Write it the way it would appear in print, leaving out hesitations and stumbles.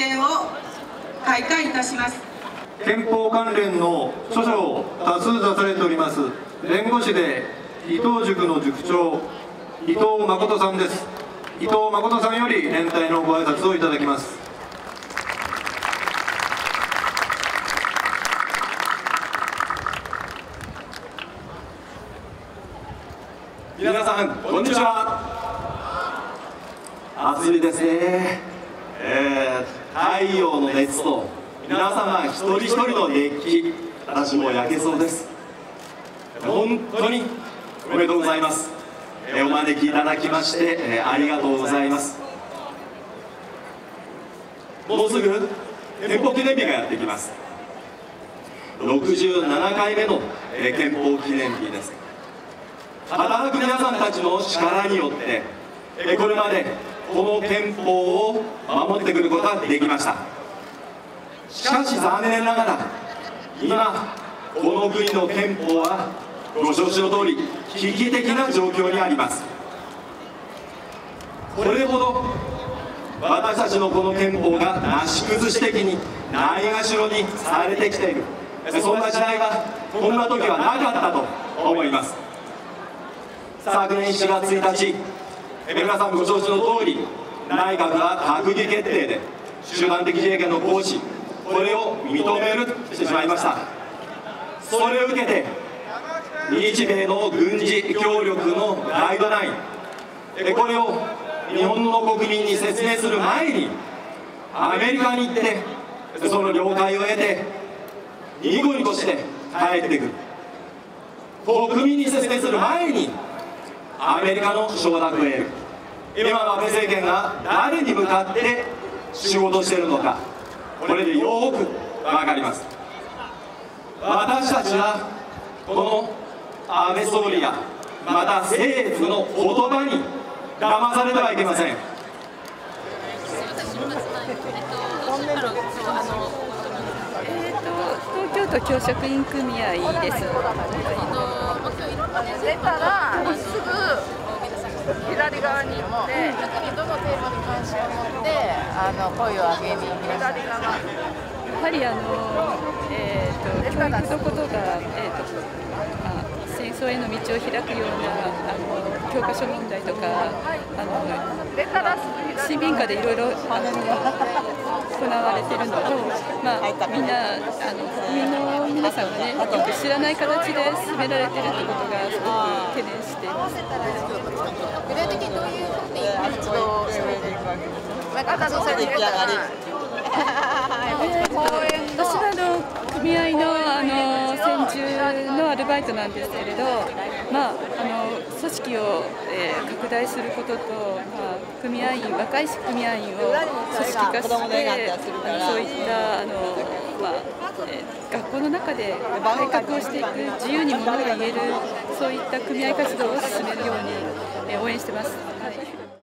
見を開会いたします。 憲法関連の著書を多数出されております弁護士で伊藤塾の塾長伊藤誠さんです。伊藤誠さんより連帯のご挨拶をいただきます。 皆さんこんにちは。暑いですね。太陽の熱と皆様一人一人の熱気、私も焼けそうです。本当におめでとうございます。お招きいただきましてありがとうございます。もうすぐ憲法記念日がやってきます。67回目の憲法記念日です。働く皆さんたちの力によってこれまでこの憲法を守ってくることができました。しかし残念ながら今この国の憲法はご承知の通り危機的な状況にあります。これほど私たちのこの憲法がなし崩し的にないがしろにされてきている、そんな時代がこんな時はなかったと思います。昨年7月1日、皆さんご承知の通り内閣が閣議決定で集団的自衛権の行使、これを認めるとしてしまいました。それを受けて日米の軍事協力のガイドライン、これを日本の国民に説明する前にアメリカに行ってその了解を得てニコニコして帰ってくる。国民に説明する前にアメリカの承諾を得る。今の安倍政権が誰に向かって仕事しているのか、これでよく分かります。私たちはこの安倍総理やまた政府の言葉に騙されてはいけません。 東京都教職員組合です。 出たらすぐ左側に行って、どのテーマに関心を持って声を上げに左側。 やはり教育のことが、戦争への道を開くような教科書問題とか市民化でいろいろ行われているのを、みんな国民の皆さんがねよく知らない形で進められているということがすごく懸念しています。 具体的にどういうふうに活動されているか。 私は組合の専従のアルバイトなんですけれど、組織を拡大することと、若い組合員を組織化して、そういった学校の中で改革をしていく、自由にものが言える、そういった組合活動を進めるように応援してます。